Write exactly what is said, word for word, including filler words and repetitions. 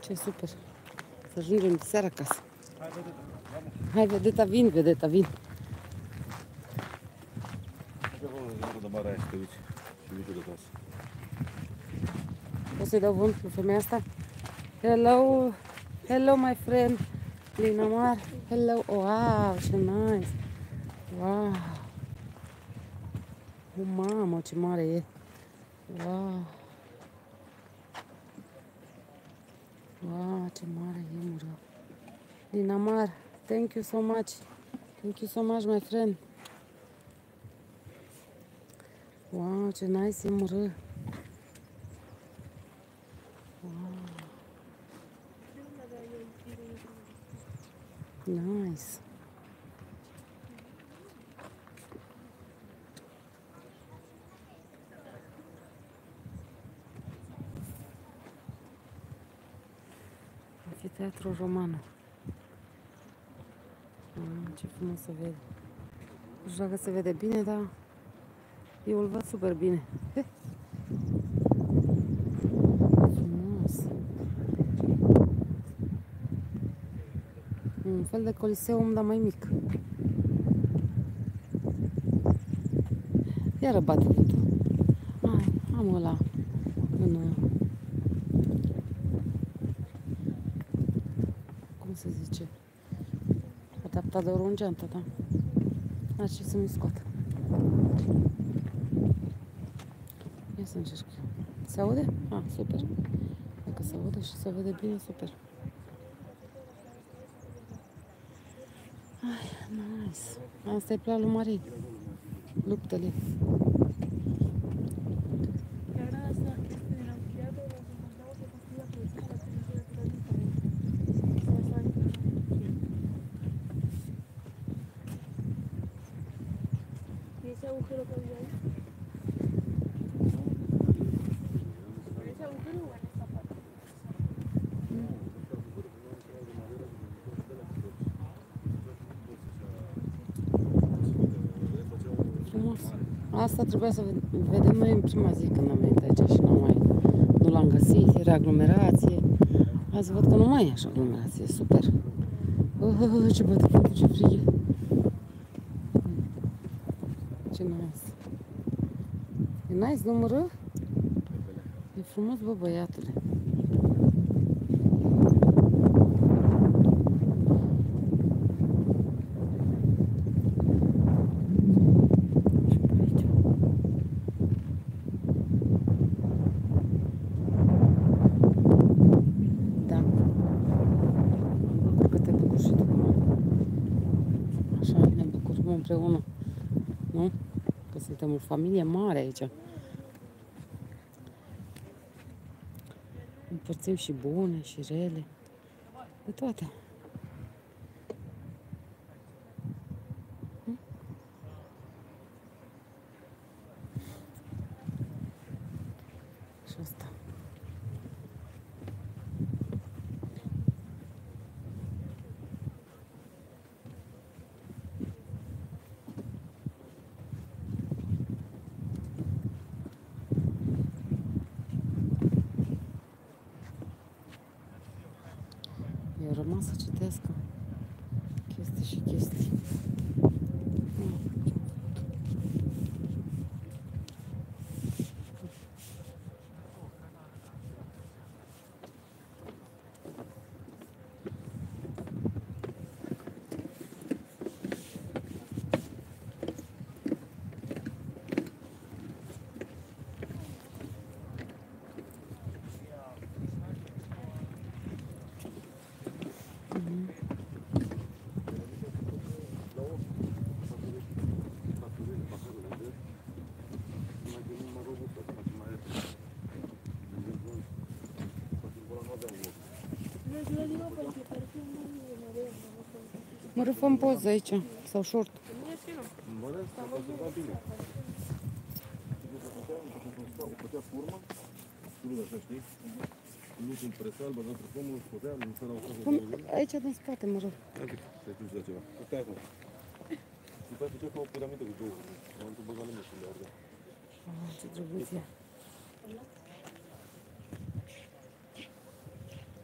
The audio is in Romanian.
Ce super. Să ajungem de seara acasă. Hai, vedeta, vin, vedeta, vin. O să-i dau vânt lui femeia asta? Hello, hello my friend. Linamar, hello. Wow, ce nice. Wow. O, mamă, ce mare e. Wow. Wow, ce mare e, mură. Linamar, thank you so much. Thank you so much, my friend. Wow, ce nice e, mură. Wow. Nice. Anfiteatru roman. Ah, ce frumos se vede. Nu știu dacă se vede bine, dar eu îl văd super bine. He. Frumos. Un fel de coliseum, dar mai mic. Iară bate vântul. Hai, am ăla. În, cum se zice? Adaptatorul în geantă, da? Ar ce să mi scoată. Ia să încerc. Se aude? Ah, super. Dacă se aude și se vede bine, super. Ai, nice. Asta e planul Marii. Luptele. Ese agujero que había ahí. Ese agujero o en esta parte. Frumos. Asta trebuia să vedem noi în prima zi când am venit aici și nu mai nu l-am găsit, era aglomerație. Azi văd că nu mai e așa aglomerație, super. Oh, ce bate vântul, ce frig e. Ce nice. E nice, nu mără? E frumos, bă, băiatule. Da. Mă bucur că te bucuri și tu. Așa, ne bucurăm împreună. Nu? Că suntem o familie mare aici. Împărțim și bune și rele. De toate. Hm? Și asta. Eu rămas să citesc chestii și chestii. Mă râfăm poză aici, sau short. Aici din spate, mă rog. Ce drăguț e.